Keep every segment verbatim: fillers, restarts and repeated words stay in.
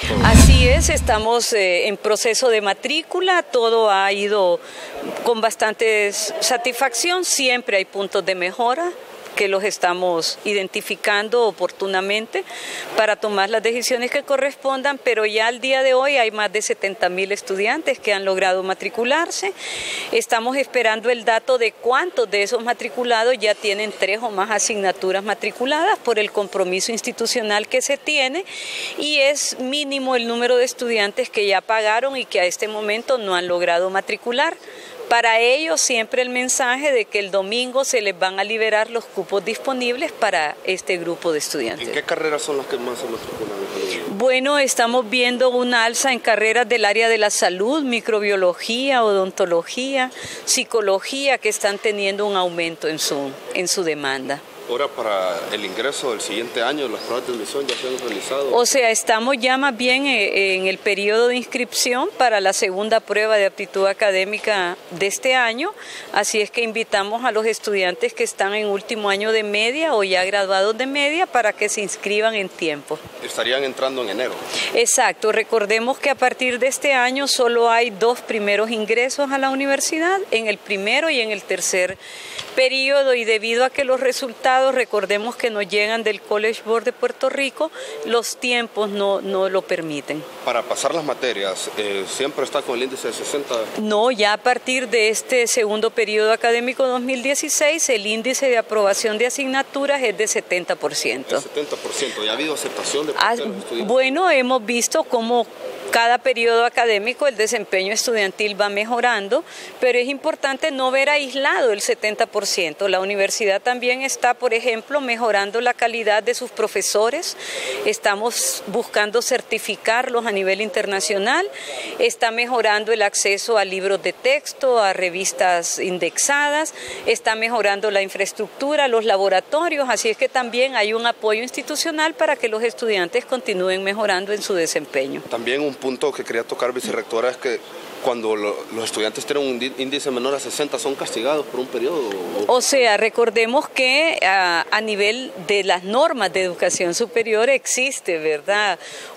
Así es, estamos eh, en proceso de matrícula, todo ha ido con bastante satisfacción, siempre hay puntos de mejora que los estamos identificando oportunamente para tomar las decisiones que correspondan, pero ya al día de hoy hay más de setenta mil estudiantes que han logrado matricularse. Estamos esperando el dato de cuántos de esos matriculados ya tienen tres o más asignaturas matriculadas por el compromiso institucional que se tiene, y es mínimo el número de estudiantes que ya pagaron y que a este momento no han logrado matricular. Para ellos siempre el mensaje de que el domingo se les van a liberar los cupos disponibles para este grupo de estudiantes. ¿En qué carreras son las que más se matriculan? Bueno, estamos viendo una alza en carreras del área de la salud, microbiología, odontología, psicología, que están teniendo un aumento en su, en su demanda. Ahora, para el ingreso del siguiente año, las pruebas de admisión ya se han realizado. O sea, estamos ya más bien en el periodo de inscripción para la segunda prueba de aptitud académica de este año, así es que invitamos a los estudiantes que están en último año de media o ya graduados de media para que se inscriban en tiempo. Estarían entrando en enero. Exacto, recordemos que a partir de este año solo hay dos primeros ingresos a la universidad, en el primero y en el tercer periodo, y debido a que los resultados, recordemos que nos llegan del College Board de Puerto Rico, los tiempos no, no lo permiten. Para pasar las materias, eh, ¿siempre está con el índice de sesenta? No, ya a partir de este segundo periodo académico dos mil dieciséis, el índice de aprobación de asignaturas es de setenta por ciento. El setenta por ciento, ¿ya ha habido aceptación de Ah, los estudiantes? bueno, hemos visto cómo cada periodo académico el desempeño estudiantil va mejorando, pero es importante no ver aislado el setenta por ciento. La universidad también está, por ejemplo, mejorando la calidad de sus profesores, estamos buscando certificarlos a nivel internacional, está mejorando el acceso a libros de texto, a revistas indexadas, está mejorando la infraestructura, los laboratorios, así es que también hay un apoyo institucional para que los estudiantes continúen mejorando en su desempeño. También un punto que quería tocar, vicerrectora, es que cuando lo, los estudiantes tienen un índice menor a sesenta, ¿son castigados por un periodo? O sea, recordemos que a, a nivel de las normas de educación superior existe, ¿verdad?,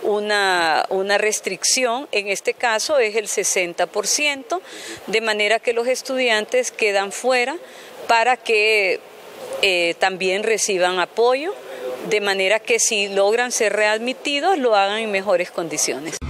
una, una restricción, en este caso es el sesenta por ciento, de manera que los estudiantes quedan fuera para que eh, también reciban apoyo, de manera que si logran ser readmitidos lo hagan en mejores condiciones.